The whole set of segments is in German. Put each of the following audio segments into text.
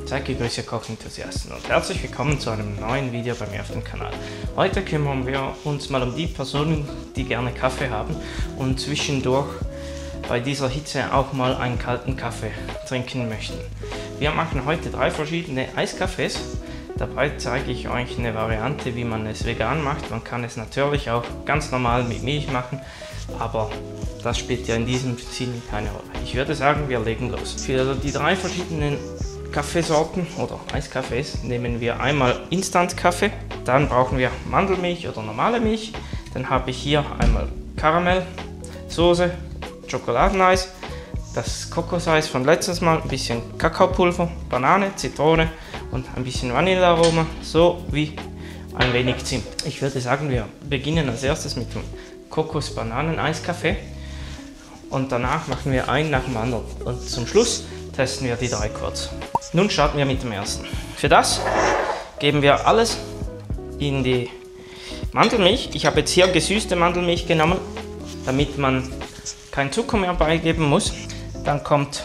Seid gegrüßt, Kochenthusiasten, und herzlich willkommen zu einem neuen Video bei mir auf dem Kanal. Heute kümmern wir uns mal um die Personen, die gerne Kaffee haben und zwischendurch bei dieser Hitze auch mal einen kalten Kaffee trinken möchten. Wir machen heute 3 verschiedene Eiskaffees. Dabei zeige ich euch eine Variante, wie man es vegan macht. Man kann es natürlich auch ganz normal mit Milch machen, aber das spielt ja in diesem Sinn keine Rolle. Ich würde sagen, wir legen los. Für die 3 verschiedenen Kaffeesorten oder Eiskaffees nehmen wir einmal Instant-Kaffee, dann brauchen wir Mandelmilch oder normale Milch, dann habe ich hier einmal Karamell, Soße, Schokoladeneis, das Kokoseis von letztes Mal, ein bisschen Kakaopulver, Banane, Zitrone und ein bisschen Vanillearoma sowie ein wenig Zimt. Ich würde sagen, wir beginnen als erstes mit dem Kokos-Bananen-Eiskaffee und danach machen wir einen nach dem anderen und zum Schluss testen wir die 3 kurz. Nun starten wir mit dem ersten. Für das geben wir alles in die Mandelmilch. Ich habe jetzt hier gesüßte Mandelmilch genommen, damit man kein Zucker mehr beigeben muss. Dann kommt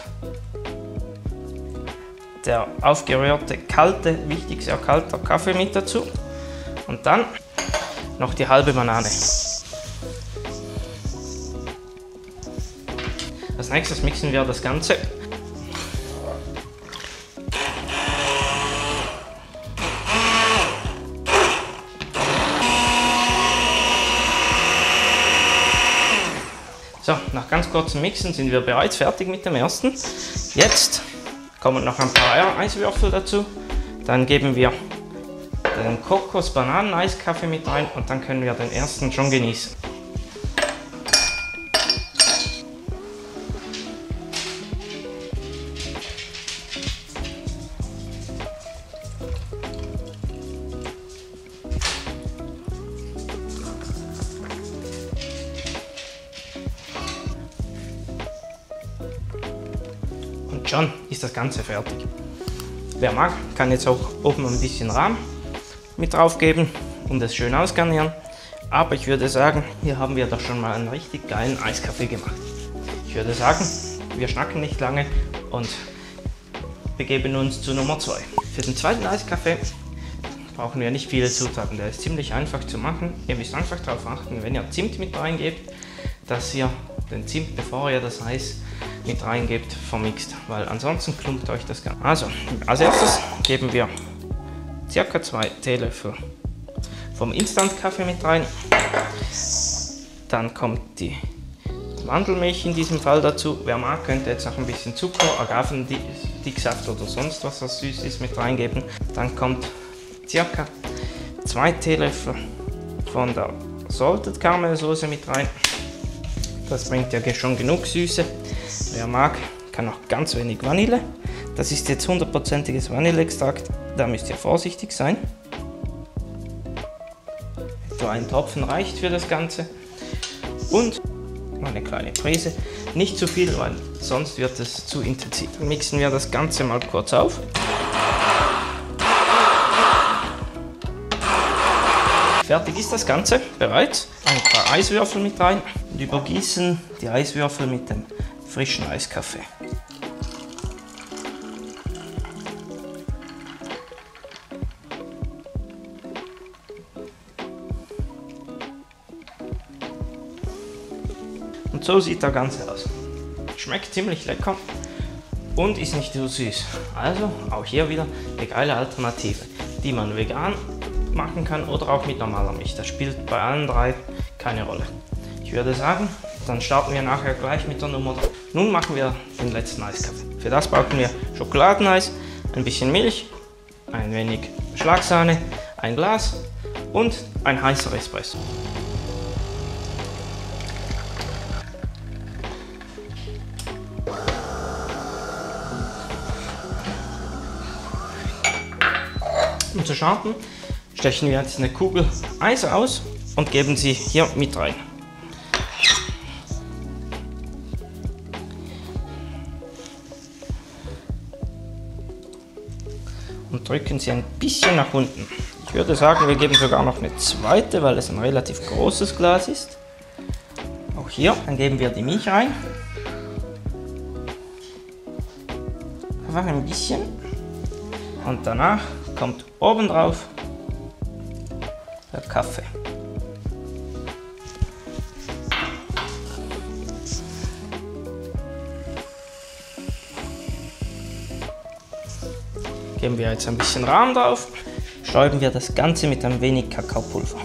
der aufgerührte, kalte, wichtig sehr kalter Kaffee mit dazu. Und dann noch die halbe Banane. Als nächstes mixen wir das Ganze. So, nach ganz kurzem Mixen sind wir bereits fertig mit dem ersten. Jetzt kommen noch ein paar Eiswürfel dazu. Dann geben wir den Kokos-Bananen-Eiskaffee mit rein und dann können wir den ersten schon genießen. Und schon ist das Ganze fertig. Wer mag, kann jetzt auch oben ein bisschen Rahm mit drauf geben und es schön ausgarnieren. Aber ich würde sagen, hier haben wir doch schon mal einen richtig geilen Eiskaffee gemacht. Ich würde sagen, wir schnacken nicht lange und begeben uns zu Nummer 2. Für den zweiten Eiskaffee brauchen wir nicht viele Zutaten, der ist ziemlich einfach zu machen. Ihr müsst einfach darauf achten, wenn ihr Zimt mit reingebt, dass ihr den Zimt, bevor ihr das Eis mit reingebt, vermixt, weil ansonsten klumpt euch das Ganze. Also, als erstes geben wir ca. 2 Teelöffel vom Instant-Kaffee mit rein. Dann kommt die Mandelmilch in diesem Fall dazu. Wer mag, könnte jetzt noch ein bisschen Zucker, Agavendicksaft oder sonst was, was süß ist, mit reingeben. Dann kommt ca. 2 Teelöffel von der Salted Caramel Soße mit rein. Das bringt ja schon genug Süße. Wer mag, kann noch ganz wenig Vanille. Das ist jetzt 100%iges Vanilleextrakt, da müsst ihr vorsichtig sein. So ein Tropfen reicht für das Ganze. Und eine kleine Prise, nicht zu viel, weil sonst wird es zu intensiv. Dann mixen wir das Ganze mal kurz auf. Fertig ist das Ganze bereits. Ein paar Eiswürfel mit rein und übergießen die Eiswürfel mit dem frischen Eiskaffee. Und so sieht das Ganze aus. Schmeckt ziemlich lecker und ist nicht so süß. Also auch hier wieder eine geile Alternative, die man vegan machen kann oder auch mit normaler Milch. Das spielt bei allen 3 keine Rolle. Ich würde sagen, dann starten wir nachher gleich mit der Nummer 3. Nun machen wir den letzten Eiskaffee. Für das brauchen wir Schokoladeneis, ein bisschen Milch, ein wenig Schlagsahne, ein Glas und ein heißer Espresso. Um zu starten, stechen wir jetzt eine Kugel Eis aus und geben sie hier mit rein. Und drücken sie ein bisschen nach unten. Ich würde sagen, wir geben sogar noch eine zweite, weil es ein relativ großes Glas ist. Auch hier, dann geben wir die Milch rein. Einfach ein bisschen. Und danach kommt obendrauf der Kaffee. Geben wir jetzt ein bisschen Rahm drauf, stäuben wir das Ganze mit ein wenig Kakaopulver.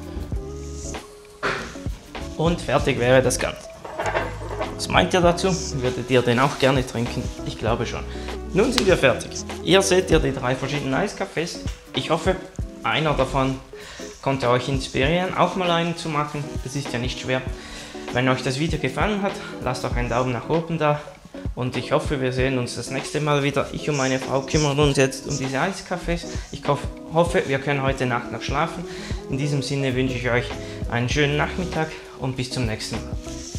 Und fertig wäre das Ganze. Was meint ihr dazu? Würdet ihr den auch gerne trinken? Ich glaube schon. Nun sind wir fertig. Hier seht ihr die 3 verschiedenen Eiskaffees. Ich hoffe, einer davon konnte euch inspirieren, auch mal einen zu machen. Das ist ja nicht schwer. Wenn euch das Video gefallen hat, lasst doch einen Daumen nach oben da. Und ich hoffe, wir sehen uns das nächste Mal wieder. Ich und meine Frau kümmern uns jetzt um diese Eiskaffees. Ich hoffe, wir können heute Nacht noch schlafen. In diesem Sinne wünsche ich euch einen schönen Nachmittag und bis zum nächsten Mal.